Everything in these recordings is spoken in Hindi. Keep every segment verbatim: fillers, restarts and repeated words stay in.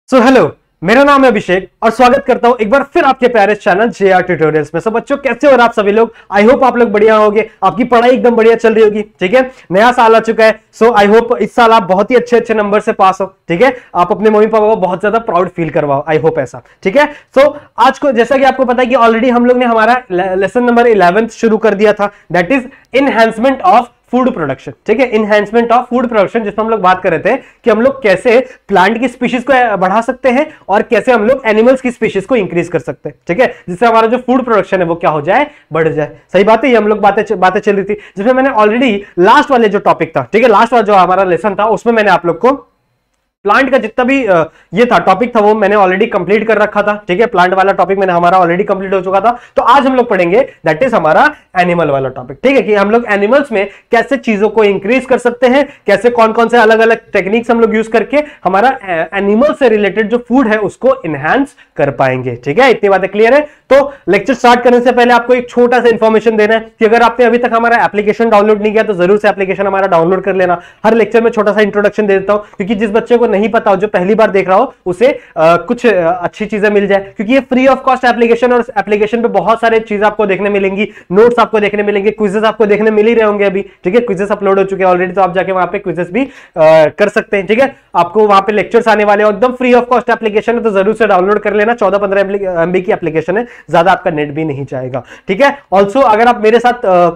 सो हेलो, मेरा नाम है अभिषेक और स्वागत करता हूं एक बार फिर आपके प्यारे चैनल जे आर ट्यूटोरियल्स में। सब बच्चों कैसे हो आप सभी लोग? आई होप आप लोग बढ़िया होंगे, आपकी पढ़ाई एकदम बढ़िया चल रही होगी। ठीक है, नया साल आ चुका है, सो आई होप इस साल आप बहुत ही अच्छे अच्छे नंबर से पास हो। ठीक है, आप अपने मम्मी पापा को बहुत ज्यादा प्राउड फील करवाओ, आई होप ऐसा। ठीक है, सो आज को जैसा कि आपको पता है कि ऑलरेडी हम लोग ने हमारा लेसन नंबर इलेवेंथ शुरू कर दिया था, that is enhancement of food production. ठीक है, इनहैंसमेंट ऑफ फूड प्रोडक्शन, जिसमें हम लोग बात कर रहे थे कि हम लोग कैसे प्लांट की स्पीशीज को बढ़ा सकते हैं और कैसे हम लोग एनिमल्स की स्पीशीज को इंक्रीज कर सकते हैं। ठीक है, जिससे हमारा जो फूड प्रोडक्शन है वो क्या हो जाए, बढ़ जाए। सही बात है, ये हम लोग बातें बातें चल रही थी, जिसमें मैंने ऑलरेडी लास्ट वाले जो टॉपिक था, ठीक है, लास्ट वाला जो हमारा लेसन था, उसमें मैंने आप लोग को प्लांट का जितना भी ये था टॉपिक था वो मैंने ऑलरेडी कंप्लीट कर रखा था। ठीक है, प्लांट वाला टॉपिक मैंने हमारा ऑलरेडी कंप्लीट हो चुका था। तो आज हम लोग पढ़ेंगे दैट इज हमारा एनिमल वाला टॉपिक। ठीक है, कि हम लोग एनिमल्स में कैसे चीजों को इंक्रीज कर सकते हैं, कैसे कौन कौन से अलग अलग टेक्निक्स हम लोग यूज करके हमारा एनिमल से रिलेटेड जो फूड है उसको इनहैंस कर पाएंगे। ठीक है, इतनी बातें क्लियर है? तो लेक्चर स्टार्ट करने से पहले आपको एक छोटा सा इंफॉर्मेशन देना है कि अगर आपने अभी तक हमारा एप्लीकेशन डाउनलोड नहीं किया तो जरूर से एप्लीकेशन हमारा डाउनलोड कर लेना। हर लेक्चर में छोटा सा इंट्रोडक्शन दे देता हूं, क्योंकि जिस बच्चे को नहीं पता हो, जो पहली बार देख रहा हो, उसे आ, कुछ आ, अच्छी चीजें मिल जाए, क्योंकि ये फ्री ऑफ कॉस्ट एप्लीकेशन और एप्लीकेशन पे बहुत सारे चीजें आपको देखने मिलेंगी, नोट्स आपको देखने मिलेंगे, क्विजेस आपको देखने मिल ही रहे होंगे अभी। ठीक है, क्विजेस अपलोड हो चुके हैं ऑलरेडी, तो आप जाके वहां पे क्विजेस भी आ, कर सकते हैं। ठीक है, आपको वहां पे लेक्चर्स आने वाले हैं, एकदम फ्री ऑफ कॉस्ट एप्लीकेशन है, तो जरूर से डाउनलोड कर लेना। चौदह पंद्रह एमबी की एप्लीकेशन है, ज्यादा आपका नेट भी नहीं जाएगा। ठीक है, ऑल्सो अगर आप मेरे साथ आ,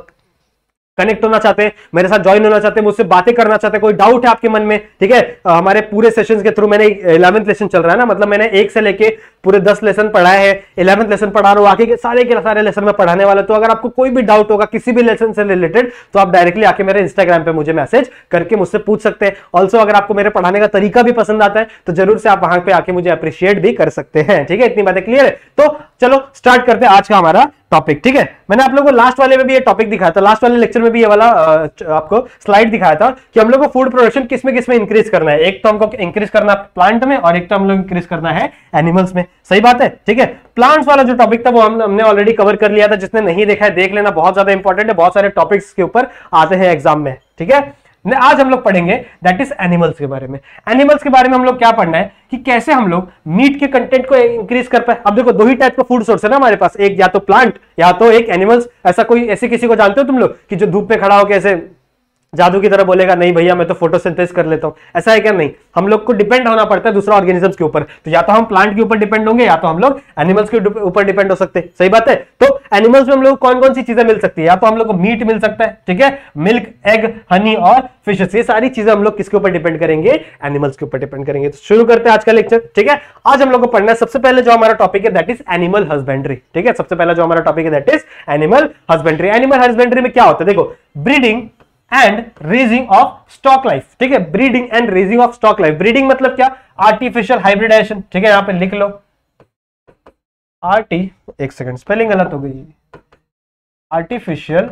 कनेक्ट होना चाहते हैं, मेरे साथ ज्वाइन होना चाहते हैं, मुझसे बातें करना चाहते हैं, कोई डाउट है आपके मन में, ठीक है, हमारे पूरे सेशंस के थ्रू, मैंने इलेवेंथ लेसन चल रहा है ना, मतलब मैंने एक से लेके पूरे दस लेसन पढ़ाए हैं, इलेवेंथ लेसन पढ़ा रहा हूं, आगे के सारे के सारे लेसन में पढ़ाने वाला। तो अगर आपको कोई भी डाउट होगा किसी भी लेसन से रिलेटेड, तो आप डायरेक्टली आके मेरे इंस्टाग्राम पे मुझे मैसेज करके मुझसे पूछ सकते हैं। ऑल्सो अगर आपको मेरे पढ़ाने का तरीका भी पसंद आता है तो जरूर से आप वहां पे आके मुझे अप्रिशिएट भी कर सकते हैं। ठीक है, इतनी बातें क्लियर है? तो चलो स्टार्ट करते हैं आज का हमारा टॉपिक। ठीक है, मैंने आप लोगों को लास्ट वाले में भी ये टॉपिक दिखाया था, लास्ट वाले लेक्चर में भी ये वाला आपको स्लाइड दिखाया था कि हम लोग को फूड प्रोडक्शन किस में किस में इंक्रीज करना है। एक तो हमको इंक्रीज करना है प्लांट में और एक तो हम लोग इंक्रीज करना है एनिमल्स में। सही बात है? ठीक है, प्लांट्स वाला जो टॉपिक था वो हम, हमने ऑलरेडी कवर कर लिया था। जिसने नहीं देखा है देख लेना, बहुत ज्यादा इंपॉर्टेंट है, बहुत सारे टॉपिक्स के ऊपर आते हैं एग्जाम में। ठीक है, आज हम लोग पढ़ेंगे दैट इज एनिमल्स के बारे में। एनिमल्स के बारे में हम लोग क्या पढ़ना है कि कैसे हम लोग मीट के कंटेंट को इंक्रीज कर पाए। अब देखो, दो ही टाइप का फूड सोर्स है ना हमारे पास, एक या तो प्लांट या तो एक एनिमल्स। ऐसा कोई ऐसे किसी को जानते हो तुम लोग कि जो धूप पे खड़ा हो कैसे जादू की तरह बोलेगा नहीं भैया मैं तो फोटोसिंथेसिस कर लेता हूं? ऐसा है क्या? नहीं, हम लोग को डिपेंड होना पड़ता है दूसरा ऑर्गेनिजम्स के ऊपर। तो या तो हम प्लांट के ऊपर डिपेंड होंगे या तो हम लोग एनिमल्स के ऊपर डिपेंड हो सकते हैं। सही बात है? तो एनिमल्स में हम लोग कौन कौन सी चीजें मिल सकती है? या तो हम लोग को मीट मिल सकता है, ठीक है, मिल्क, एग, हनी और फिशेस। ये सारी चीजें हम लोग किसके ऊपर डिपेंड करेंगे? एनिमल्स के ऊपर डिपेंड करेंगे। तो शुरू करते हैं आज का लेक्चर। ठीक है, आज हम लोग को पढ़ना है सबसे पहले जो हमारा टॉपिक है दैट इज एनिमल हस्बेंड्री। ठीक है, सबसे पहला जो हमारा टॉपिक है that is animal husbandry. Animal husbandry में क्या होता है? देखो, breeding and raising of stock life. ठीक है, breeding and raising of stock life. Breeding मतलब क्या? Artificial hybridization. ठीक है, यहां पे लिख लो आरटी, एक सेकंड स्पेलिंग गलत हो गई, आर्टिफिशियल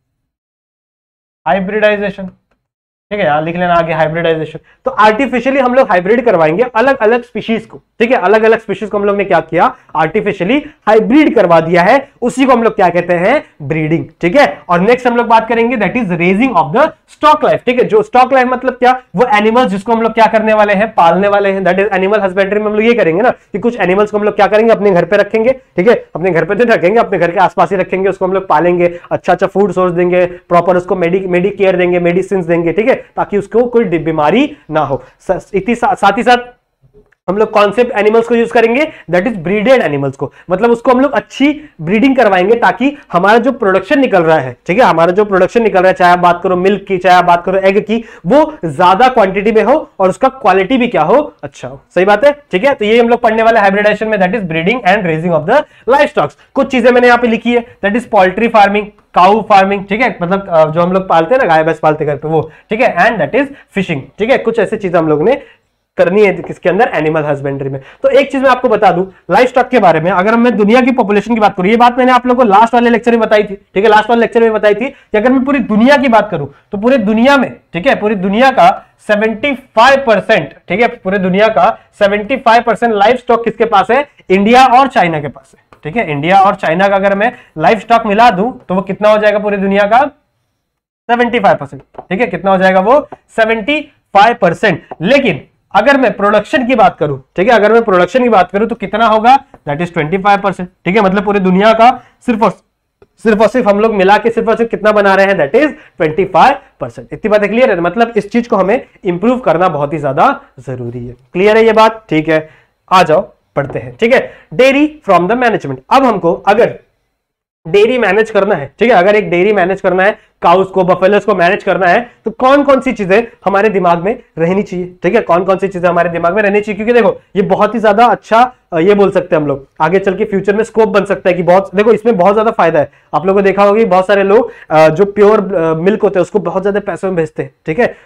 हाइब्रिडाइजेशन। ठीक है, यहां लिख लेना आगे हाइब्रिडाइजेशन। तो आर्टिफिशियली हम लोग हाइब्रिड करवाएंगे अलग अलग स्पीशीज को। ठीक है, अलग अलग स्पीशीज को हम लोग ने क्या किया? आर्टिफिशियली हाइब्रिड करवा दिया है, उसी को हम लोग क्या कहते हैं? ब्रीडिंग। ठीक है, और नेक्स्ट हम लोग बात करेंगे that is raising of the stock life. ठीक है, जो स्टॉक लाइफ मतलब क्या? वो एनिमल्स जिसको हम लोग क्या करने वाले हैं? पालने वाले हैं। दैट इज एनिमल हस्बेंड्री में हम लोग ये करेंगे ना कि कुछ एनिमल्स को हम लोग क्या करेंगे? अपने घर पे रखेंगे। ठीक है, अपने घर पे तो रखेंगे, अपने घर के आसपास ही रखेंगे, उसको हम लोग पालेंगे, अच्छा अच्छा फूड सोर्स देंगे, प्रॉपर उसको मेडी मेडिकेयर देंगे, मेडिसिन देंगे। ठीक है, ताकि उसको कोई बीमारी ना हो। साथ ही साथ हम लोग कौन से एनिमल्स को यूज करेंगे? दैट इज ब्रीडेड एनिमल्स को, मतलब उसको हम लोग अच्छी ब्रीडिंग करवाएंगे ताकि हमारा जो प्रोडक्शन निकल रहा है, ठीक है, हमारा जो प्रोडक्शन निकल रहा है, चाहे आप बात करो मिल्क की, चाहे आप बात करो एग की, वो ज्यादा क्वांटिटी में हो और उसका क्वालिटी भी क्या हो? अच्छा हो। सही बात है? ठीक है, तो ये हम लोग पढ़ने वाले हाइब्रिडाइजेशन में, that is breeding and raising of the life stocks. कुछ चीजें मैंने यहाँ पे लिखी है, that is poultry farming, cow farming. ठीक है, मतलब जो हम लोग पालते हैं ना, गाय भैंस पालते घर पे, वो। ठीक है, एंड दैट इज फिशिंग। ठीक है, कुछ ऐसी चीजें हम लोग ने करनी है किसके अंदर? एनिमल हस्बेंड्री में। तो एक चीज मैं आपको बता दूं लाइफ स्टॉक के बारे में, अगर मैं दुनिया की पॉपुलेशन की बात करूं, ये बात मैंने आप लोगों को लास्ट वाले लेक्चर में बताई थी। ठीक है, लास्ट वाले लेक्चर में बताई थी कि अगर मैं पूरी दुनिया की बात करूं तो पूरी दुनिया में, ठीक है, पूरी दुनिया का पचहत्तर परसेंट, ठीक है, पूरी दुनिया का पचहत्तर परसेंट लाइफ स्टॉक किसके पास है? इंडिया और चाइना के पास है। ठीक है, इंडिया और चाइना का अगर मैं लाइफ स्टॉक मिला दूं तो वो कितना हो जाएगा पूरी दुनिया का? पचहत्तर परसेंट। ठीक है, कितना हो जाएगा वो? पचहत्तर परसेंट। लेकिन अगर मैं प्रोडक्शन की बात करूं, ठीक है, अगर मैं प्रोडक्शन की बात करूं तो कितना होगा, that is twenty five percent, ठीक है, मतलब पूरी दुनिया का सिर्फ और सिर्फ और सिर्फ हम लोग मिला के सिर्फ और सिर्फ कितना बना रहे हैं, that is twenty five percent. इतनी बातें क्लियर है, मतलब इस चीज को हमें इंप्रूव करना बहुत ही ज्यादा जरूरी है। क्लियर है ये बात, ठीक है, आ जाओ पढ़ते हैं, ठीक है। डेयरी फ्रॉम द मैनेजमेंट, अब हमको अगर डेयरी मैनेज करना है, ठीक है, अगर एक डेयरी मैनेज करना है, काउस को, बफेलोस को मैनेज करना है, तो कौन कौन सी चीजें हमारे दिमाग में रहनी चाहिए, ठीक है, कौन कौन सी चीजें हमारे दिमाग में रहनी चाहिए, क्योंकि देखो ये बहुत ही ज्यादा अच्छा, ये बोल सकते हैं हम लोग आगे चल के फ्यूचर में स्कोप बन सकता है कि बहुत, देखो इसमें बहुत ज्यादा फायदा है। आप लोगों को देखा होगा बहुत सारे लोग जो प्योर मिल्क होते हैं उसको बहुत ज्यादा पैसों में बेचते हैं, ठीक है,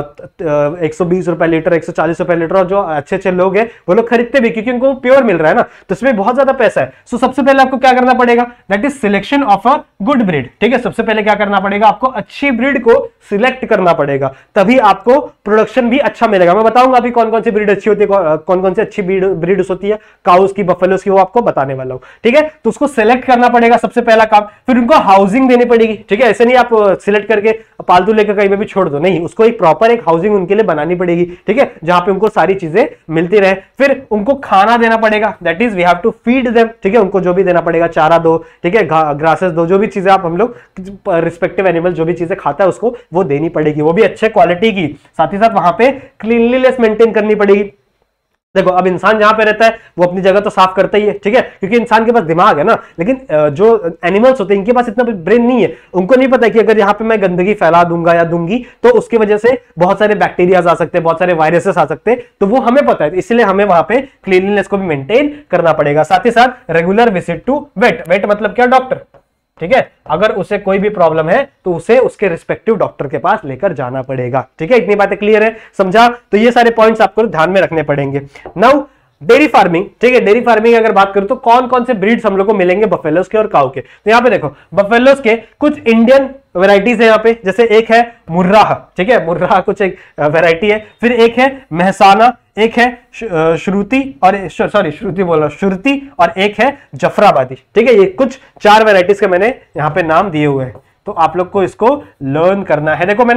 एक सौ बीस रुपए लीटर, एक सौ चालीस रुपए लीटर, और जो अच्छे अच्छे लोग हैं वो लोग खरीदते भी क्योंकि उनको प्योर मिल रहा है ना, तो इसमें बहुत ज्यादा पैसा है। सो सबसे पहले आपको क्या करना पड़ेगा, that is selection of a good breed, ठीक है, सबसे पहले क्या करना पड़ेगा, आपको अच्छी ब्रीड को सिलेक्ट करना पड़ेगा, तभी आपको प्रोडक्शन भी अच्छा मिलेगा। मैं बताऊंगा अभी कौन कौन सी ब्रीड अच्छी होती है, कौन कौन सी अच्छी ब्रीड होती है काउस की, बफेलोस की, वो आपको बताने वाला हूं, ठीक है। तो उसको सिलेक्ट करना पड़ेगा सबसे पहला काम, फिर उनको हाउसिंग देनी पड़ेगी, ठीक है, ऐसे नहीं आप सिलेक्ट करके पालतू लेकर कहीं पे भी छोड़ दो, नहीं, उसको एक प्रॉपर एक हाउसिंग उनके लिए बनानी पड़ेगी, ठीक है, जहां पे उनको सारी चीजें मिलती रहे। फिर उनको खाना देना पड़ेगा, that is we have to feed them, ठीक है, उनको जो भी देना पड़ेगा, चारा दो, ठीक है, ग्रासेस दो, जो भी चीजें आप हम लोग रिस्पेक्टिव एनिमल जो भी चीजें खाता है उसको वो देनी पड़ेगी, वो भी अच्छे क्वालिटी की। साथ ही साथ वहां पे क्लीनलीनेस मेंटेन करनी पड़ेगी। देखो अब इंसान जहां पे रहता है वो अपनी जगह तो साफ करता ही है, ठीक है, क्योंकि इंसान के पास दिमाग है ना, लेकिन जो एनिमल्स होते हैं इनके पास इतना ब्रेन नहीं है, उनको नहीं पता कि अगर यहाँ पे मैं गंदगी फैला दूंगा या दूंगी तो उसकी वजह से बहुत सारे बैक्टीरिया आ सकते हैं, बहुत सारे वायरसेस आ सकते हैं, तो वो हमें पता है, इसलिए हमें वहां पे क्लीनलीनेस को भी मेंटेन करना पड़ेगा। साथ ही साथ regular visit to vet, vet मतलब क्या, डॉक्टर, ठीक है, अगर उसे कोई भी प्रॉब्लम है तो उसे उसके रिस्पेक्टिव डॉक्टर के पास लेकर जाना पड़ेगा, ठीक है, इतनी बातें क्लियर है, समझा। तो ये सारे पॉइंट्स आपको ध्यान में रखने पड़ेंगे। नाउ डेयरी फार्मिंग, ठीक है, डेयरी फार्मिंग अगर बात करूं तो कौन कौन से ब्रीड्स हम लोग को मिलेंगे बफेलोस के और काऊ के, तो यहां पे देखो बफेलोस के कुछ इंडियन वैरायटीज है यहाँ पे, जैसे एक है मुर्राह, ठीक है, मुर्राह कुछ एक वैरायटी है, फिर एक है महसाना, एक है श्रुति और सॉरी श्रुति बोल रहा श्रुति और एक है जफराबादी, ठीक है, ये कुछ चार वैरायटीज के मैंने यहाँ पे नाम दिए हुए हैं, तो आप लोग को इसको लर्न करना है। देखो मैंने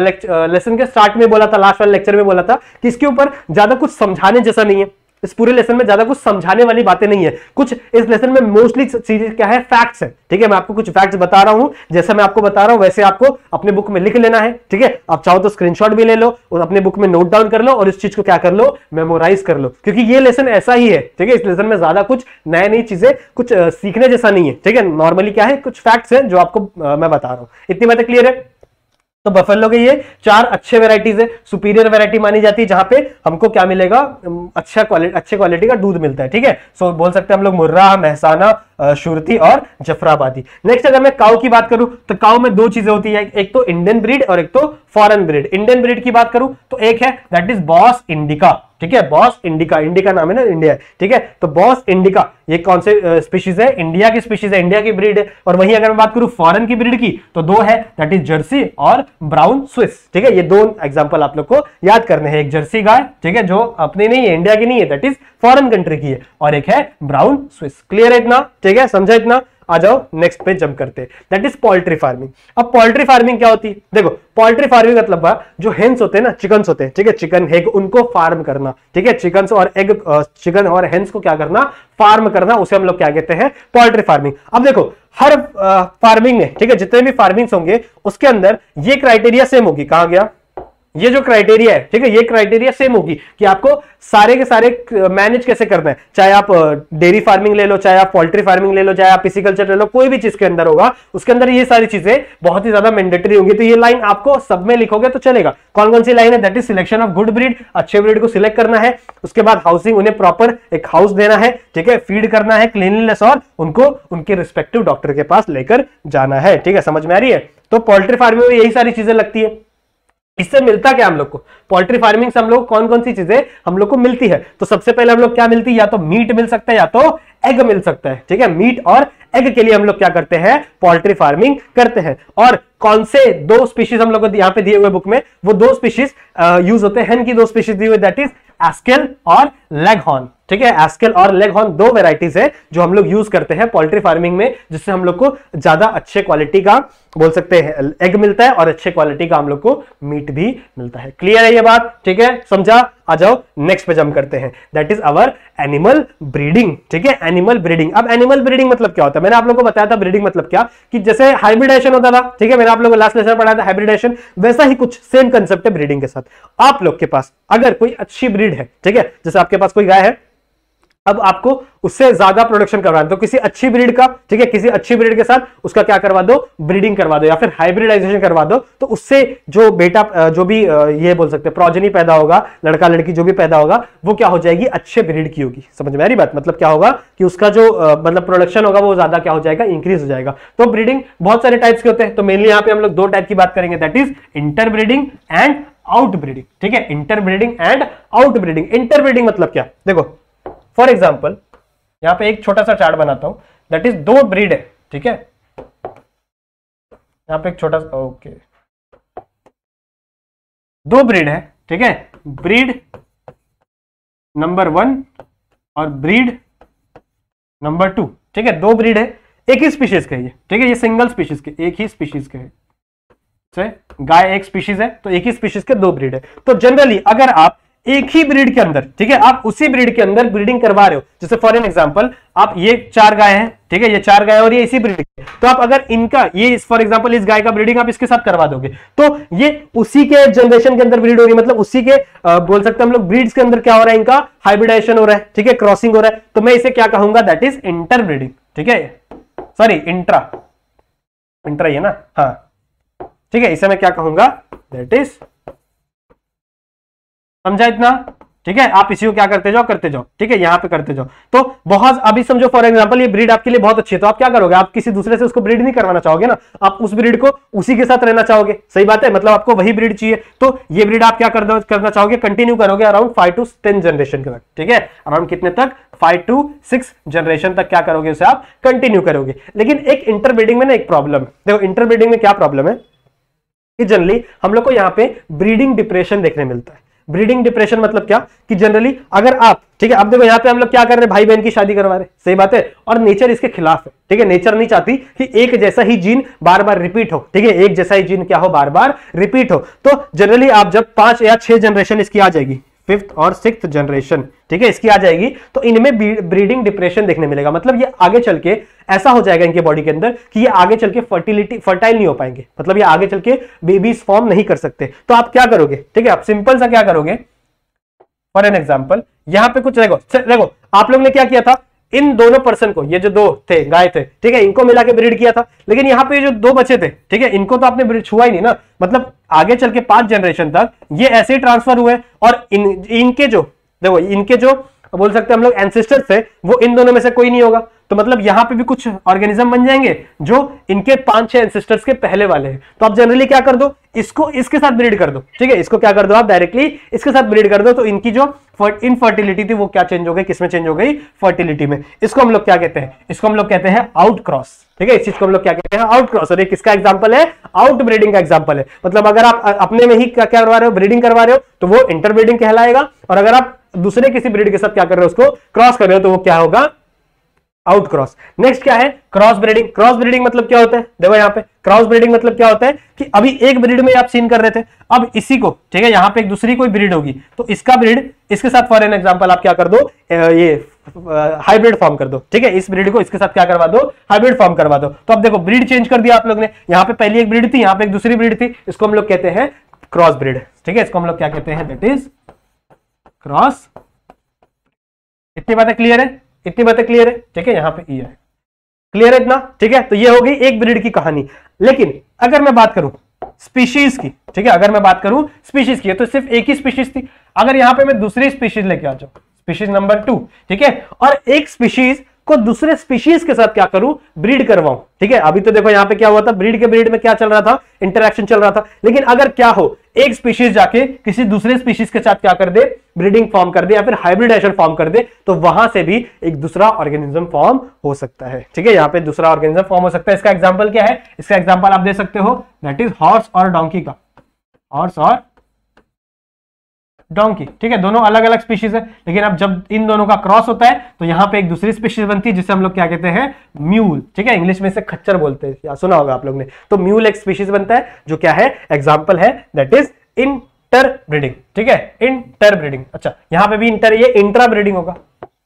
लेसन के स्टार्ट में बोला था, लास्ट वाले लेक्चर में बोला था कि इसके ऊपर ज्यादा कुछ समझाने जैसा नहीं है, इस पूरे लेसन में ज्यादा कुछ समझाने वाली बातें नहीं है, कुछ इस लेसन में मोस्टली चीजें क्या है, फैक्ट्स है, ठीक है, मैं आपको कुछ फैक्ट्स बता रहा हूं, जैसा मैं आपको बता रहा हूं वैसे आपको अपने बुक में लिख लेना है, ठीक है, आप चाहो तो स्क्रीनशॉट भी ले लो और अपने बुक में नोट डाउन कर लो और इस चीज को क्या कर लो, मेमोराइज कर लो, क्योंकि ये लेसन ऐसा ही है, ठीक है, इस लेसन में ज्यादा कुछ नई नई चीजें कुछ सीखने जैसा नहीं है, ठीक है, नॉर्मली क्या है, कुछ फैक्ट्स है जो आपको मैं बता रहा हूं। इतनी बातें क्लियर है। तो बफेलो के ये चार अच्छे वैरायटीज है, सुपीरियर वैरायटी मानी जाती है, जहां पे हमको क्या मिलेगा, अच्छा क्वालिटी अच्छे क्वालिटी का दूध मिलता है, ठीक है, सो बोल सकते हैं हम लोग मुर्राह, महसाना, शुरती और जफराबादी। नेक्स्ट अगर मैं काऊ की बात करूं तो काऊ में दो चीजें होती है, एक तो इंडियन ब्रीड और एक तो फॉरेन ब्रीड। इंडियन ब्रीड की बात करूं तो एक है दैट इज बॉस इंडिका, ठीक है, बॉस इंडिका, इंडिका नाम है ना इंडिया, ठीक है, तो बॉस इंडिका ये कौन से स्पीशीज है, इंडिया की स्पीशीज है, इंडिया की ब्रीड है। और वहीं अगर मैं बात करूं फॉरेन की ब्रीड की तो दो है, दैट इज जर्सी और ब्राउन स्विस, ठीक है, ये दो एग्जांपल आप लोग को याद करने हैं, एक जर्सी गाय, ठीक है, जो अपनी नहीं है, इंडिया की नहीं है, दैट इज फॉरेन कंट्री की है, और एक है ब्राउन स्विस। क्लियर है इतना, ठीक है, समझा इतना। आ जाओ नेक्स्ट पे जंप करते हैं, दैट इज पोल्ट्री फार्मिंग। अब पोल्ट्री फार्मिंग क्या होती है, देखो पोल्ट्री फार्मिंग मतलब जो हेन्स होते हैं ना, चिकन्स होते हैं, ठीक है, चिकन एग उनको फार्म करना, ठीक है, चिकन्स और एग, चिकन और हेन्स को क्या करना, फार्म करना, उसे हम लोग क्या कहते हैं, पोल्ट्री फार्मिंग। अब देखो हर फार्मिंग में, ठीक है, जितने भी फार्मिंग्स होंगे उसके अंदर ये क्राइटेरिया सेम होगी, कहां गया, ये जो क्राइटेरिया है, ठीक है, ये क्राइटेरिया सेम होगी कि आपको सारे के सारे मैनेज कैसे करना है, चाहे आप डेयरी फार्मिंग ले लो, चाहे आप पोल्ट्री फार्मिंग ले लो, चाहे आप पिसिकल्चर ले लो, कोई भी चीज के अंदर होगा उसके अंदर ये सारी चीजें बहुत ही ज्यादा मैंडेटरी होंगी। तो ये लाइन आपको सब में लिखोगे तो चलेगा। कौन कौन सी लाइन है, that is selection of good breed, अच्छे ब्रीड को सिलेक्ट करना है, उसके बाद हाउसिंग, उन्हें प्रॉपर एक हाउस देना है, ठीक है, फीड करना है, क्लीनलीनेस, और उनको उनके रिस्पेक्टिव डॉक्टर के पास लेकर जाना है, ठीक है, समझ में आ रही है। तो पोल्ट्री फार्मिंग में यही सारी चीजें लगती है। इससे मिलता क्या हम लोग को, पोल्ट्री फार्मिंग से हम लोग कौन कौन सी चीजें हम लोग को मिलती है, तो सबसे पहले हम लोग क्या मिलती है, या तो मीट मिल सकता है या तो एग मिल सकता है, ठीक है, मीट और एग के लिए हम लोग क्या करते हैं, पोल्ट्री फार्मिंग करते हैं। और कौन से दो स्पीशीज हम लोग को यहाँ पे दिए हुए बुक में, वो दो स्पीशीज यूज होते हैं, हेन की दो स्पीशीज दी हुई, दैट इज एस्केल और लेगहॉर्न, ठीक है, एस्केल और लेगहॉर्न दो वेराइटीज है जो हम लोग यूज करते हैं पोल्ट्री फार्मिंग में, जिससे हम लोग को ज्यादा अच्छे क्वालिटी का बोल सकते हैं एग मिलता है और अच्छे क्वालिटी का हम लोग को मीट भी मिलता है। क्लियर है ये बात? ठीक है, समझा? आ जाओ नेक्स्ट पे जंप करते हैं, that is our animal breeding. ठीक है, एनिमल ब्रीडिंग। अब एनिमल ब्रीडिंग मतलब क्या होता है? मैंने आप लोगों को बताया था ब्रीडिंग मतलब क्या, कि जैसे हाइब्रिडेशन होता था, ठीक है, मैंने आप लोगों को लास्ट लेसन में पढ़ाया था हाइब्रिडेशन, वैसा ही कुछ सेम कंसेप्ट है ब्रीडिंग के साथ। आप लोग के पास अगर कोई अच्छी ब्रीड है, ठीक है, जैसे आपके पास कोई गाय है, अब आपको उससे ज्यादा प्रोडक्शन करवाना है, तो किसी अच्छी ब्रीड का, ठीक है, किसी अच्छी ब्रीड के साथ उसका क्या करवा दो, ब्रीडिंग करवा दो या फिर हाइब्रिडाइजेशन करवा दो, तो उससे जो बेटा, जो भी ये बोल सकते हैं प्रोजेनी पैदा होगा, लड़का लड़की जो भी पैदा होगा, वो क्या हो जाएगी, अच्छे ब्रीड की होगी। समझ में आ रही बात? मतलब क्या होगा कि उसका जो मतलब प्रोडक्शन होगा वो ज्यादा क्या हो जाएगा, इंक्रीज हो जाएगा। तो ब्रीडिंग बहुत सारे टाइप्स के होते हैं, तो मेनली यहाँ पे हम लोग दो टाइप की बात करेंगे, that is inter breeding and out breeding. ठीक है, inter breeding and out breeding. Inter breeding मतलब क्या, देखो फॉर एग्जाम्पल यहां पे एक छोटा सा चार्ट बनाता हूं, दैट इज दो ब्रीड है, ठीक है, यहां पे एक छोटा सा, ओके, दो ब्रीड है, ठीक है, ब्रीड नंबर वन और ब्रीड नंबर टू। ठीक है, दो ब्रीड है, एक ही स्पीशीज के, ये ठीक है, ये सिंगल स्पीशीज के, एक ही स्पीशीज के है, गाय एक स्पीशीज है तो एक ही स्पीशीज के दो ब्रीड है। तो जनरली अगर आप एक ही ब्रीड के अंदर, ठीक है, आप उसी ब्रीड के अंदर ब्रीडिंग करवा रहे हो, जैसे फॉर एन एग्जांपल आप ये चार गाय हैं, ठीक है, ये चार गाय और ये इसी ब्रीड के, तो आप अगर इनका ये फॉर एग्जांपल इस गाय का ब्रीडिंग आप इसके साथ करवा दोगे, तो ये उसी के जनरेशन के अंदर ब्रीड होगी, मतलब उसी के आ, बोल सकते हैं हम लोग ब्रीड्स के अंदर क्या हो रहा है, इनका हाइब्रिडाइजेशन हो रहा है, ठीक है, क्रॉसिंग हो रहा है, तो मैं इसे क्या कहूंगा, दैट इज इंटर ब्रीडिंग। ठीक है, सॉरी इंट्रा, इंट्रा ही है ना, हाँ, ठीक है, इसे मैं क्या कहूंगा, दैट इज, समझा इतना? ठीक है, आप इसी को क्या करते जाओ करते जाओ, ठीक है, यहां पे करते जाओ। तो बहुत, अभी समझो फॉर एग्जांपल ये ब्रीड आपके लिए बहुत अच्छी है, तो आप क्या करोगे, आप किसी दूसरे से उसको ब्रीड नहीं करवाना चाहोगे ना, आप उस ब्रीड को उसी के साथ रहना चाहोगे। सही बात है, मतलब आपको वही ब्रीड चाहिए, तो ये ब्रीड आप क्या कर दो, करना चाहोगे, कंटिन्यू करोगे around five to ten generation तक। ठीक है, अराउंड कितने तक, फाइव टू सिक्स जनरेशन तक क्या करोगे, उसे आप कंटिन्यू करोगे। लेकिन एक इंटरब्रीडिंग में ना एक प्रॉब्लम है, देखो इंटरब्रीडिंग में क्या प्रॉब्लम है कि जनरली हम लोग को यहाँ पे ब्रीडिंग डिप्रेशन देखने मिलता है। ब्रीडिंग डिप्रेशन मतलब क्या, कि जनरली अगर आप, ठीक है, अब देखो यहाँ पे हम लोग क्या कर रहे हैं, भाई बहन की शादी करवा रहे, सही बात है, और नेचर इसके खिलाफ है। ठीक है, नेचर नहीं चाहती कि एक जैसा ही जीन बार बार रिपीट हो, ठीक है, एक जैसा ही जीन क्या हो, बार बार रिपीट हो। तो जनरली आप जब पांच या छह जनरेशन इसकी आ जाएगी, फिफ्थ और सिक्स्थ जनरेशन, ठीक है, इसकी आ जाएगी, तो इनमें ब्रीडिंग डिप्रेशन देखने मिलेगा। मतलब ये आगे चल के ऐसा हो जाएगा इनके बॉडी के अंदर कि ये आगे चल के फर्टिलिटी फर्टाइल नहीं हो पाएंगे, मतलब ये आगे चल के बेबीज फॉर्म नहीं कर सकते। तो आप क्या करोगे, ठीक है, आप सिंपल सा क्या करोगे, फॉर एन एग्जांपल यहां पे कुछ देखो देखो आप लोग ने क्या किया था, इन दोनों पर्सन को, ये जो दो थे गाय थे, ठीक है, इनको मिला के ब्रीड किया था, लेकिन यहाँ पे जो दो बचे थे, ठीक है, इनको तो आपने ब्रीड छुआ ही नहीं ना, मतलब आगे चल के पांच जनरेशन तक ये ऐसे ही ट्रांसफर हुए, और इन इनके जो देखो इनके जो बोल सकते हैं हम लोग एंसेस्टर्स थे, वो इन दोनों में से कोई नहीं होगा। तो मतलब यहां पे भी कुछ ऑर्गेनिज्म बन जाएंगे जो इनके पांच छह एंसेस्टर्स के पहले वाले हैं। तो आप जनरली क्या कर दो, इसको इसके साथ ब्रीड कर दो, ठीक है, इसको क्या कर दो आप डायरेक्टली इसके साथ ब्रीड कर दो, तो इनकी जो इनफर्टिलिटी थी वो क्या चेंज हो गई, किसमें चेंज हो गई, फर्टिलिटी में। इसको हम लोग क्या कहते हैं, इसको हम लोग कहते हैं आउट क्रॉस। ठीक है, इस चीज को हम लोग क्या कहते हैं, आउट क्रॉस। और ये किसका एग्जांपल है, आउट ब्रीडिंग का एग्जांपल है। मतलब अगर आप अपने में ही क्या करवा रहे हो, ब्रीडिंग करवा रहे हो, तो वो इंटर ब्रीडिंग कहलाएगा, और अगर आप दूसरे किसी ब्रीड के साथ क्या कर रहे हो, उसको क्रॉस कर रहे हो, तो वो क्या होगा, आउट क्रॉस। नेक्स्ट क्या है, क्रॉस ब्रीडिंग। क्रॉस ब्रीडिंग मतलब क्या होता है, देखो यहाँ पे क्रॉस ब्रीडिंग मतलब क्या होता है कि अभी एक ब्रीड में आप सीन कर रहे थे, अब इसी को, ठीक है, यहाँ पे एक दूसरी कोई ब्रीड होगी, तो इसका ब्रीड इसके साथ फॉर एन एग्जांपल आप क्या कर दो, ये हाइब्रिड फॉर्म कर दो। ठीक है, इस ब्रीड को इसके साथ क्या करवा दो, हाइब्रिड फॉर्म करवा दो। तो अब देखो ब्रीड चेंज कर दिया आप लोग ने, यहाँ पे पहली एक ब्रीड थी, यहाँ पे एक दूसरी ब्रीड थी, इसको हम लोग कहते हैं क्रॉस ब्रीड। ठीक है, इसको हम लोग क्या कहते हैं, दैट इज क्रॉस। इतनी बातें क्लियर है, इतनी बातें क्लियर है, ठीक है, यहां पे ई है, क्लियर है इतना, ठीक है। तो ये हो गई एक ब्रीड की कहानी। लेकिन अगर मैं बात करूं स्पीशीज की, ठीक है, अगर मैं बात करूं स्पीशीज की, तो सिर्फ एक ही स्पीशीज थी। अगर यहां पे मैं दूसरी स्पीशीज लेके आ जाऊं, स्पीशीज नंबर टू, ठीक है, और एक स्पीशीज को दूसरे स्पीशीज के साथ क्या करूं, ब्रीड करवाऊं। ठीक है, अभी तो देखो यहां पे क्या हुआ था, ब्रीड के ब्रीड में क्या चल रहा था, इंटरेक्शन चल रहा था। लेकिन अगर क्या हो, एक स्पीशीज जाके किसी दूसरे स्पीशीज के साथ क्या कर दे, ब्रीडिंग फॉर्म कर दे या फिर हाइब्रिडाइजेशन फॉर्म कर दे, तो वहां से भी एक दूसरा ऑर्गेनिज्म फॉर्म हो सकता है। ठीक है, यहां पे दूसरा ऑर्गेनिज्म फॉर्म हो सकता है। इसका एग्जांपल क्या है, इसका एग्जांपल आप दे सकते हो, दैट इज हॉर्स और डोंकी का, हॉर्स और डोंकी, ठीक है, दोनों अलग अलग स्पीशीज है, लेकिन अब जब इन दोनों का क्रॉस होता है तो यहां पे एक दूसरी स्पीशीज बनती है जिसे हम लोग क्या कहते हैं, म्यूल, ठीक है, इंग्लिश में इसे खच्चर बोलते हैं, सुना होगा आप लोग ने। तो म्यूल एक स्पीशीज बनता है जो क्या है, एग्जाम्पल है, दैट इज इंटर ब्रीडिंग, ठीक है, इंटर ब्रीडिंग। अच्छा, यहां पे भी इंटर, ये इंट्रा ब्रीडिंग होगा,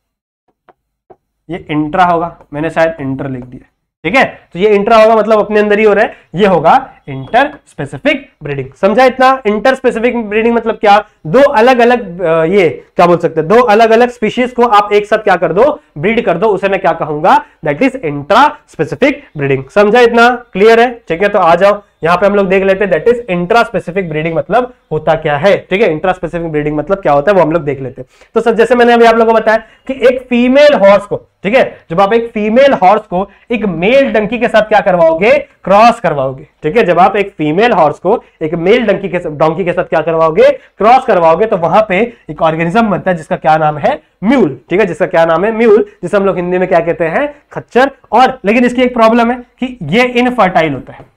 ये इंट्रा होगा, मैंने शायद इंटर लिख दिया, ठीक है, तो ये इंट्रा होगा मतलब अपने अंदर ही हो रहा है, ये होगा इंटर स्पेसिफिक ब्रीडिंग। समझा इतना? इंटर स्पेसिफिक ब्रीडिंग मतलब क्या, दो अलग अलग ये क्या बोल सकते हैं, दो अलग अलग स्पीशीज को आप एक साथ क्या कर दो, ब्रीड कर दो, उसे मैं क्या कहूंगा, that is intra specific breeding. समझा इतना? क्लियर है? ठीक है, तो आ जाओ यहां पे हम लोग देख लेते हैं that is intra specific breeding मतलब होता क्या है, ठीक है, इंट्रा स्पेसिफिक ब्रीडिंग मतलब क्या होता है वो हम लोग देख लेते हैं। तो सर जैसे मैंने अभी आप लोगों को बताया कि एक फीमेल हॉर्स को, ठीक है, जब आप एक फीमेल हॉर्स को एक मेल डंकी के साथ क्या करवाओगे, क्रॉस करवाओगे, ठीक है, जब आप एक फीमेल हॉर्स को एक मेल डंकी के डोंकी के साथ क्या करवाओगे, क्रॉस करवाओगे, तो वहां पे एक ऑर्गेनिज्म बनता है जिसका क्या नाम है, म्यूल, ठीक है, जिसका क्या नाम है, म्यूल, जिसे हम लोग हिंदी में क्या कहते हैं, खच्चर। और लेकिन इसकी एक प्रॉब्लम है कि ये इनफर्टाइल होता है।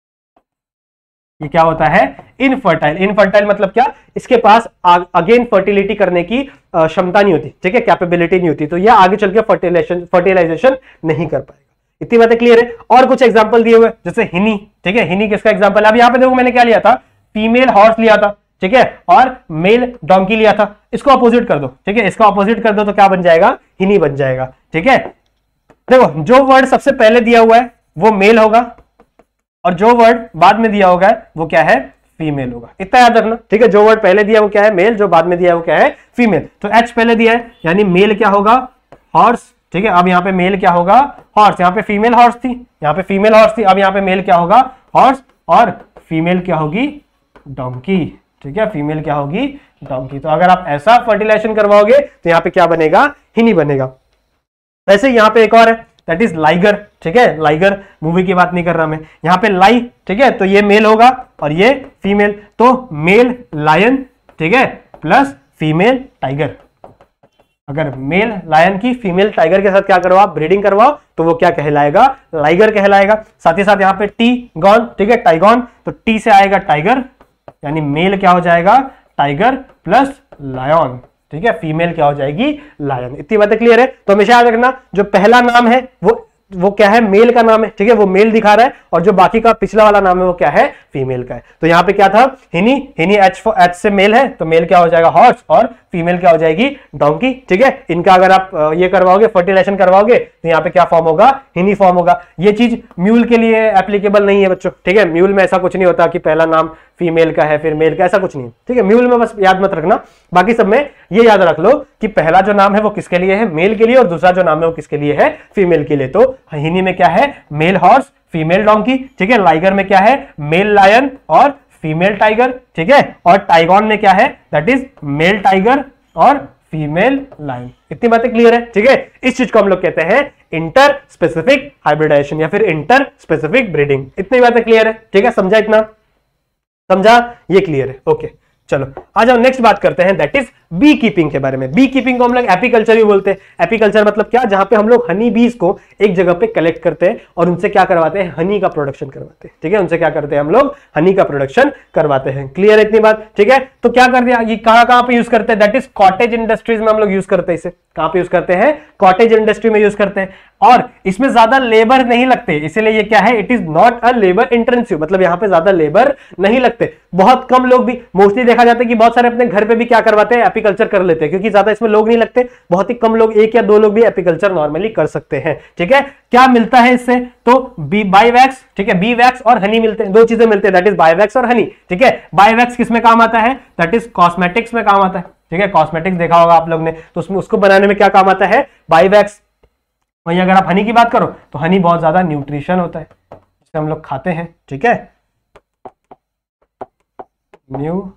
ये क्या होता है, इनफर्टाइल। इनफर्टाइल मतलब क्या, इसके पास अगेन फर्टिलिटी करने की क्षमता नहीं होती, ठीक है, कैपेबिलिटी नहीं होती, तो ये आगे चल के फर्टिलाइजेशन फर्टिलाइजेशन नहीं कर पाएगा। इतनी बातें क्लियर है? और कुछ एग्जांपल दिए हुए जैसे हिनी, ठीक है, हिनी किसका एग्जांपल है, अब यहां पे देखो मैंने क्या लिया था, फीमेल हॉर्स लिया था, ठीक है, और मेल डोंकी लिया था, इसको अपोजिट कर दो, ठीक है, इसको अपोजिट कर दो तो क्या बन जाएगा, हिनी बन जाएगा, ठीक है। देखो जो वर्ड सबसे पहले दिया हुआ है वो मेल होगा और जो वर्ड बाद में दिया होगा वो क्या है, फीमेल होगा, इतना याद रखना, ठीक है, जो वर्ड पहले दिया वो क्या है, मेल, जो बाद में दिया है वो क्या है, फीमेल। तो एच पहले दिया है यानी मेल क्या होगा, हॉर्स, ठीक है, अब यहाँ पे मेल क्या होगा, हॉर्स, यहाँ पे फीमेल हॉर्स थी, यहाँ पे फीमेल हॉर्स थी, अब यहाँ पे मेल क्या होगा, हॉर्स, और फीमेल क्या होगी, डोंकी, ठीक है, फीमेल क्या होगी, डोंकी। तो अगर आप ऐसा फर्टिलाइजेशन करवाओगे तो यहाँ पे क्या बनेगा, हिनी बनेगा। वैसे यहाँ पे एक और है दैट इज लाइगर, ठीक है, लाइगर मूवी की बात नहीं कर रहा मैं, यहाँ पे लाई, ठीक है, तो ये मेल होगा और ये फीमेल, तो मेल लायन, ठीक है, प्लस फीमेल टाइगर। अगर मेल लायन की फीमेल टाइगर के साथ क्या करवाओ, ब्रीडिंग करवाओ, तो वो क्या कहलाएगा, लाइगर कहलाएगा। साथ ही साथ यहाँ पे टी गॉन, ठीक है, टाइगॉन, तो टी से आएगा टाइगर, यानी मेल क्या हो जाएगा, टाइगर प्लस लायन, ठीक है, फीमेल क्या हो जाएगी, लायन। इतनी बातें क्लियर है? तो हमेशा याद रखना जो पहला नाम है वो वो क्या है, मेल का नाम है, ठीक है, वो मेल दिखा रहा है, और जो बाकी का पिछला वाला नाम है वो क्या है, फीमेल का है। तो यहाँ पे क्या था, हिनी, हिनी एच एच से मेल है, तो मेल क्या हो जाएगा, हॉर्स, और फीमेल क्या हो जाएगी, डोंकी, ठीक है। इनका अगर आप ये करवाओगे, फर्टिलाइजेशन करवाओगे, तो यहाँ पे क्या फॉर्म होगा, हिनी फॉर्म होगा। ये चीज म्यूल के लिए एप्लीकेबल नहीं है बच्चों, ठीक है, म्यूल में ऐसा कुछ नहीं होता कि पहला नाम फीमेल का है फिर मेल का, ऐसा कुछ नहीं, ठीक है, म्यूल में बस याद मत रखना। बाकी सब में ये याद रख लो कि पहला जो नाम है वो किसके लिए है, मेल के लिए, और दूसरा जो नाम है वो किसके लिए है, फीमेल के लिए। तो हिनी में क्या है, मेल हॉर्स, फीमेल डोंकी, ठीक है, लाइगर में क्या है, मेल लायन और फीमेल टाइगर, ठीक है, और टाइगॉन में क्या है, दैट इज मेल टाइगर और फीमेल लायन। इतनी बातें क्लियर है? ठीक है, इस चीज को हम लोग कहते हैं इंटर स्पेसिफिक हाइब्रिडाइजेशन या फिर इंटर स्पेसिफिक ब्रीडिंग। इतनी बातें क्लियर है? ठीक है, समझा इतना? समझा? ये क्लियर है? ओके, चलो आ जाओ नेक्स्ट बात करते हैं, दैट इज बी कीपिंग के बारे में। बी कीपिंग को हम लोग एपीकल्चर भी बोलते हैं। एपीकल्चर मतलब क्या, जहां पे हम लोग हनी बीज को एक जगह पे कलेक्ट करते हैं और उनसे क्या करवाते हैं, हनी का प्रोडक्शन करवाते हैं। ठीक है, उनसे क्या करते हैं हम लोग, हनी का प्रोडक्शन करवाते हैं। क्लियर है इतनी बात? ठीक है, तो क्या कर दिया, ये कहां कहां पे यूज करते हैं, दैट इज कॉटेज इंडस्ट्रीज में हम लोग यूज करते हैं इसे। कहां पे यूज करते हैं, कॉटेज इंडस्ट्री में यूज करते हैं, और इसमें ज्यादा लेबर नहीं लगते, इसीलिए ये क्या है, it is not a labour intensive, मतलब यहां पे ज्यादा लेबर नहीं लगते। बहुत कम लोग भी, मोस्टली देखा जाता है कि बहुत सारे अपने घर पे भी क्या करवाते हैं, एपीकल्चर कर लेते हैं, क्योंकि ज्यादा इसमें लोग नहीं लगते, बहुत ही कम लोग, एक या दो लोग भी एपीकल्चर नॉर्मली कर सकते हैं। ठीक है, क्या मिलता है इससे, तो बी बाई वैक्स, ठीक है, बी वैक्स और हनी मिलते हैं, दो चीजें मिलते हैं, दैट इज बाई वैक्स और हनी। ठीक है, बाई वैक्स किस में काम आता है, दैट इज कॉस्मेटिक्स में काम आता है। ठीक है, कॉस्मेटिक्स देखा होगा आप लोग ने, तो उसमें उसको बनाने में क्या काम आता है, बाई वैक्स। वहीं अगर आप हनी की बात करो तो हनी बहुत ज्यादा न्यूट्रिशन होता है, जिसे हम लोग खाते हैं। ठीक है, न्यूट्रिशन।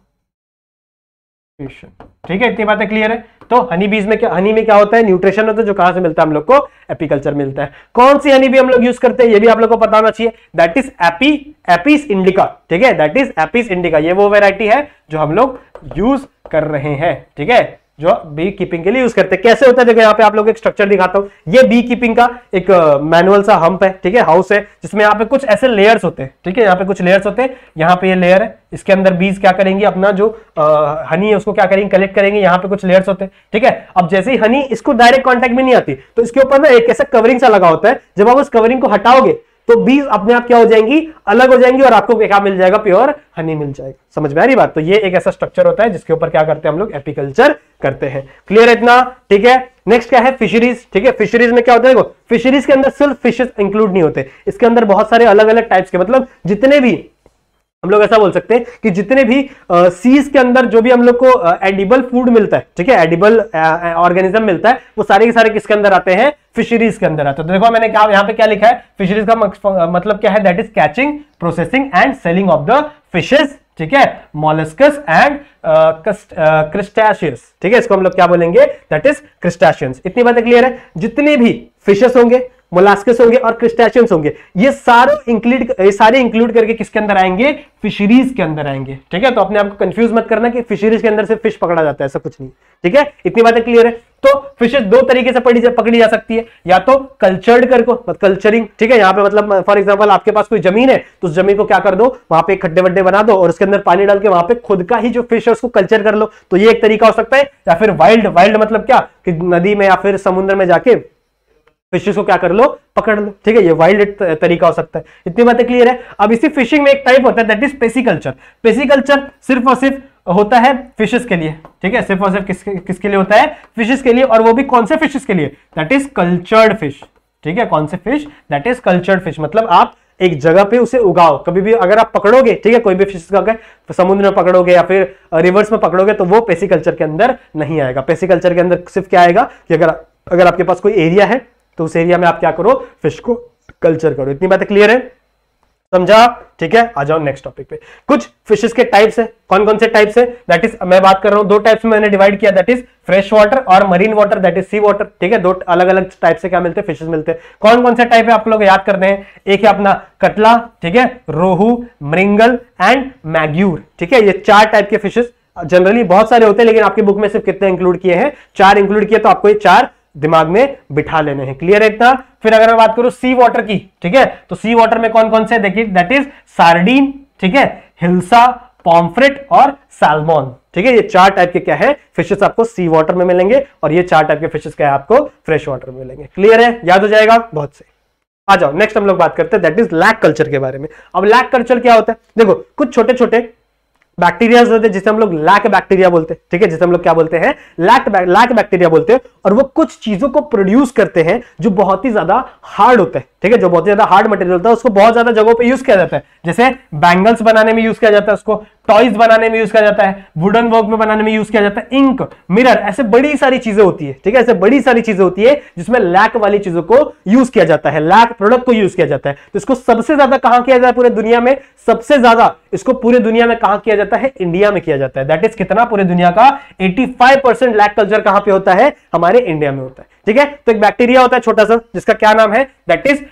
ठीक है, इतनी बातें क्लियर है? तो हनी बीज में क्या, हनी में क्या होता है, न्यूट्रिशन होता है, जो कहां से मिलता है हम लोग को, एपीकल्चर मिलता है। कौन सी हनी बी हम लोग यूज करते हैं, ये भी आप लोग को पता होना चाहिए, that is api Apis indica. ठीक है, दैट इज एपिस इंडिका, ये वो वैरायटी है जो हम लोग यूज कर रहे हैं। ठीक है, जो बी कीपिंग के लिए यूज करते हैं। कैसे होता है देखो यहाँ पे आप लोग एक स्ट्रक्चर दिखाता हूं। ये बी कीपिंग का एक मैनुअल सा हम्प है, ठीक है, हाउस है, जिसमें यहाँ पे कुछ ऐसे लेयर्स होते हैं, ठीक है, यहाँ पे कुछ लेयर्स होते हैं। यहाँ पे ये लेयर है, इसके अंदर बीज क्या करेंगे, अपना जो हनी है उसको क्या करेंगे, कलेक्ट करेंगे। यहाँ पे कुछ लेयर्स होते हैं, ठीक है। अब जैसे ही हनी इसको डायरेक्ट कॉन्टेक्ट में नहीं आती तो इसके ऊपर ना एक ऐसा कवरिंग सा लगा होता है। जब आप उस कवरिंग को हटाओगे तो बीज अपने आप क्या हो जाएंगी, अलग हो जाएंगी और आपको क्या मिल जाएगा, प्योर हनी मिल जाएगा। समझ में आ रही बात? तो ये एक ऐसा स्ट्रक्चर होता है जिसके ऊपर क्या करते हैं हम लोग, एपीकल्चर करते हैं। क्लियर है इतना? ठीक है। नेक्स्ट क्या है, फिशरीज, ठीक है। फिशरीज में क्या होता है, देखो फिशरीज के अंदर सिर्फ फिशेस इंक्लूड नहीं होते, इसके अंदर बहुत सारे अलग अलग टाइप्स के, मतलब जितने भी हम लोग ऐसा बोल सकते हैं कि जितने भी सीज के अंदर जो भी हम लोग को एडिबल फूड मिलता है, ठीक है, एडिबल ऑर्गेनिज्म मिलता है, वो सारे के सारे किसके अंदर आते हैं, फिशरीज के अंदर आते हैं। तो देखो मैंने कहा यहाँ पे क्या लिखा है, फिशरीज का मतलब क्या है, that is catching, processing and selling of the fishes, ठीक है, मॉलस्कस एंड क्रिस्टेशियस, ठीक है, इसको हम लोग क्या बोलेंगे, दैट इज क्रिस्टेशियंस। इतनी बातें क्लियर है? जितने भी फिशेस होंगे, मोलास्कस होंगे और क्रिस्टेशियंस होंगे, ये सारे इंक्लूड ये सारे इंक्लूड करके किसके अंदर आएंगे, फिशरीज के अंदर आएंगे, ठीक है। तो अपने आप को कंफ्यूज मत करना कि फिशरीज के अंदर से फिश पकड़ा जाता है, ऐसा कुछ नहीं, ठीक है। इतनी बातें क्लियर है? तो फिशेस दो तरीके से पकड़ी जा, पकड़ी जा सकती है, या तो कल्चर्ड करको, कल्चरिंग, ठीक है। यहाँ पे मतलब फॉर एग्जांपल आपके पास कोई जमीन है तो उस जमीन को क्या कर दो, वहां पे खड्डे वड्डे बना दो और उसके अंदर पानी डाल के वहां पे खुद का ही जो फिश है उसको कल्चर कर लो, तो ये एक तरीका हो सकता है। या फिर वाइल्ड, वाइल्ड मतलब क्या कि नदी में या फिर समुद्र में जाके फिशेस को क्या कर लो, पकड़ लो, ठीक है, ये वाइल्ड तरीका हो सकता है। इतनी बातें क्लियर है? अब इसी फिशिंग में एक टाइप होता है दैट इज पेसिकल्चर। पेसिकल्चर सिर्फ और सिर्फ होता है फिशेस के लिए, ठीक है, सिर्फ और सिर्फ किसके किसके लिए होता है, फिशेस के लिए, और वो भी कौन से फिशेस के लिए, दैट इज कल्चर्ड फिश, ठीक है, कौन से fish, that is cultured fish. मतलब आप एक जगह पे उसे उगाओ, कभी भी अगर आप पकड़ोगे, ठीक है, कोई भी फिश का तो समुद्र में पकड़ोगे या फिर रिवर्स में पकड़ोगे तो वो पेसिकल्चर के अंदर नहीं आएगा। पेसिकल्चर के अंदर सिर्फ क्या आएगा कि अगर अगर आपके पास कोई एरिया है तो उस एरिया में आप क्या करो, फिश को कल्चर करो। इतनी बातें क्लियर है? समझा? ठीक है, आ जाओ नेक्स्ट टॉपिक पे। कुछ फिशेस के टाइप्स है, कौन कौन से टाइप्स है, दैट इज मैं बात कर रहा हूं दो टाइप्स में मैंने डिवाइड किया, दैट इज फ्रेश वाटर और marine water, that is sea water, ठीक है। दो अलग अलग टाइप से क्या मिलते हैं, फिशेस मिलते हैं। कौन कौन से टाइप है आप लोग याद करते हैं? एक है अपना कटला, ठीक है, रोहू, मृंगल एंड मैग्यूर, ठीक है। ये चार टाइप के फिशेस जनरली बहुत सारे होते हैं, लेकिन आपकी बुक में सिर्फ कितने इंक्लूड किए हैं, चार इंक्लूड किए, तो आपको ये चार दिमाग में बिठा लेने हैं। क्लियर है इतना? फिर अगर मैं बात करूं सी वाटर की, ठीक है, तो सी वाटर में कौन कौन से देखिए, दैट इज सार्डीन, ठीक है, हिल्सा, पॉम्फ्रेट और सैल्मन, ठीक है। ये चार टाइप के क्या है, फिशेस आपको सी वाटर में मिलेंगे और ये चार टाइप के फिशेस क्या है आपको फ्रेश वाटर में मिलेंगे। क्लियर है? याद हो जाएगा? बहुत सही। आ जाओ नेक्स्ट हम लोग बात करते हैं दैट इज लैक कल्चर के बारे में। अब लैक कल्चर क्या होता है? देखो कुछ छोटे छोटे बैक्टीरिया होते हैं जिसे हम लोग लैक बैक्टीरिया बोलते हैं, ठीक है, जिसे हम लोग क्या बोलते हैं, लैक लैक बैक्टीरिया बोलते हैं, और वो कुछ चीजों को प्रोड्यूस करते हैं जो बहुत ही ज्यादा हार्ड होता है, ठीक है, जो बहुत ही ज्यादा हार्ड मटेरियल होता है, उसको बहुत ज्यादा जगहों पे यूज किया जाता है। जैसे बैंगल्स बनाने में यूज किया जाता है, उसको टॉयज बनाने में यूज किया जाता है, वुडन वर्क में बनाने में यूज किया जाता है, इंक, मिरर, ऐसे बड़ी सारी चीजें होती है, ठीक है, ऐसे बड़ी सारी चीजें होती है जिसमें लैक वाली चीजों को यूज किया जाता है, लैक प्रोडक्ट को यूज किया जाता है। तो इसको सबसे ज्यादा कहां किया जाता है पूरे दुनिया में? सबसे ज्यादा इसको पूरे दुनिया में कहां किया जाता है? इंडिया में किया जाता है। दैट इज कितना? पूरे दुनिया का पचासी परसेंट लैक कल्चर कहां पे होता है? हमारे इंडिया में होता है, ठीक है। तो एक बैक्टीरिया होता है छोटा सा जिसका क्या नाम है, दैट इज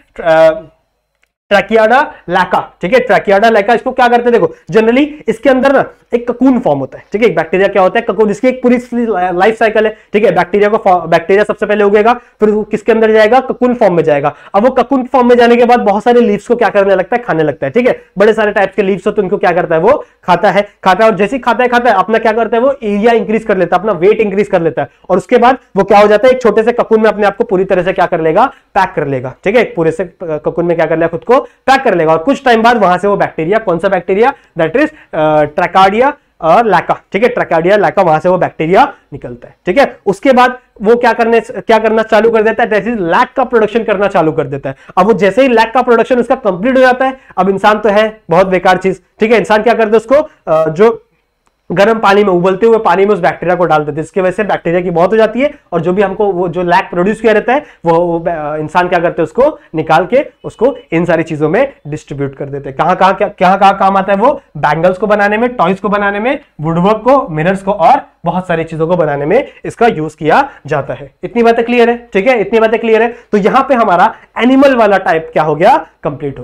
ट्रैकियाडा लैका, ठीक है, ट्रैकियाडा लैका। इसको क्या करते हैं, देखो जनरली इसके अंदर ना एक ककून फॉर्म होता है, ठीक है। एक बैक्टीरिया क्या होता है, ककून, इसकी एक पूरी लाइफ साइकिल है, ठीक है। बैक्टीरिया को बैक्टीरिया सबसे पहले उगेगा, फिर वो किसके अंदर जाएगा, ककून फॉर्म में जाएगा। अब वो ककून फॉर्म में जाने के बाद बहुत सारे लीव्स को क्या करने लगता है, खाने लगता है, ठीक है। बड़े सारे टाइप्स के लीव्स होते हैं, उनको क्या करता है, वो खाता है खाता है और जैसे ही खाता है खाता है अपना क्या करता है, वो एरिया इंक्रीज कर लेता है, अपना वेट इंक्रीज कर लेता है, और उसके बाद वो क्या हो जाता है, एक छोटे से ककून में अपने आप को पूरी तरह से क्या कर लेगा, पैक कर लेगा, ठीक है। एक पूरे से ककून में क्या कर लेगा, खुद को पैक कर लेगा, और कुछ टाइम बाद वहां से वो बैक्टीरिया, कौन सा बैक्टीरिया, दैट इज ट्रैकार्डिया और लैका, ठीक है, ट्रैकार्डिया लैका, वहां से वो बैक्टीरिया निकलता है, ठीक है। उसके बाद वो क्या करने क्या करना चालू कर देता है, दैट इज लैक का प्रोडक्शन करना चालू कर देता है। अब वो जैसे ही लैक का प्रोडक्शन उसका कंप्लीट हो जाता है, अब इंसान तो है बहुत बेकार चीज, ठीक है, इंसान क्या करता है, उसको जो गर्म पानी में, उबलते हुए पानी में उस बैक्टीरिया को डाल देते हैं, इसकी वजह से बैक्टीरिया की मौत हो जाती है, और जो भी हमको वो जो लैक प्रोड्यूस किया रहता है वो, वो इंसान क्या करते हैं, उसको निकाल के उसको इन सारी चीजों में डिस्ट्रीब्यूट कर देते हैं। कहां कहां कहां कहां काम आता है वो? बैंगल्स को बनाने में, टॉयज को बनाने में, वुडवर्क को, मिरर्स को, और बहुत सारी चीजों को बनाने में इसका यूज किया जाता है। इतनी बातें क्लियर है? ठीक है, इतनी बातें क्लियर है। तो यहां पे हमारा एनिमल वाला टाइप क्या हो गया, कंप्लीट हो गया।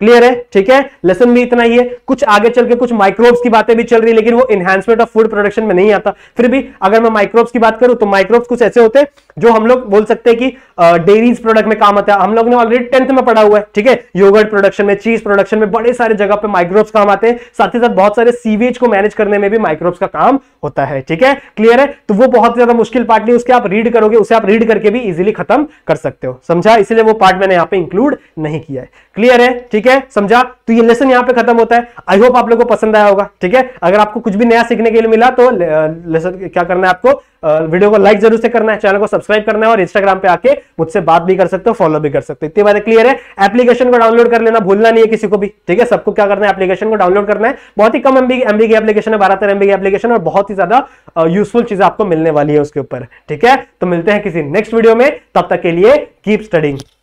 क्लियर है? ठीक है, लेसन भी इतना ही है। कुछ आगे चल के कुछ माइक्रोब्स की बातें भी चल रही है, लेकिन वो इनहैंसमेंट ऑफ फूड प्रोडक्शन में नहीं आता। फिर भी अगर मैं माइक्रोब्स की बात करूं तो माइक्रोब्स कुछ ऐसे होते हैं जो हम लोग बोल सकते हैं कि डेयरीज प्रोडक्ट में काम आता है। हम लोग ने ऑलरेडी टेंथ में पढ़ा हुआ है, ठीक है, योगर्ट प्रोडक्शन में, चीज प्रोडक्शन में, बड़े सारे जगह पे माइक्रोब्स काम आते हैं। साथ ही साथ बहुत सारे सीवेज को मैनेज करने में भी माइक्रोब्स का काम होता है। ठीक है, क्लियर है? तो वो बहुत ज्यादा मुश्किल पार्ट नहीं, उसके आप रीड करोगे, उसे आप रीड करके भी इजीली खत्म कर सकते हो। समझा? इसलिए वो पार्ट मैंने यहां पे इंक्लूड नहीं किया है। क्लियर है? ठीक है, समझा? तो ये लेसन यहां पे खत्म होता है। आई होप आप लोगों को पसंद आया होगा। ठीक है, अगर आपको कुछ भी नया सीखने के लिए मिला तो लेसन क्या करना है आपको, वीडियो को लाइक जरूर से करना है, चैनल को सब्सक्राइब करना है और इंस्टाग्राम पे आके मुझसे बात भी कर सकते हो, फॉलो भी कर सकते हो। इतनी बातें क्लियर है? एप्लीकेशन को डाउनलोड कर लेना भूलना नहीं है किसी को भी। ठीक है, सबको क्या करना है, एप्लीकेशन को डाउनलोड करना है। बहुत ही कम एमबी एमबी की एप्लीकेशन है, बारह तेरह एमबी की एप्लीकेशन, और बहुत ही ज्यादा यूजफुल चीजें आपको मिलने वाली है उसके ऊपर। ठीक है, तो मिलते हैं किसी नेक्स्ट वीडियो में, तब तक के लिए कीप स्टडिंग।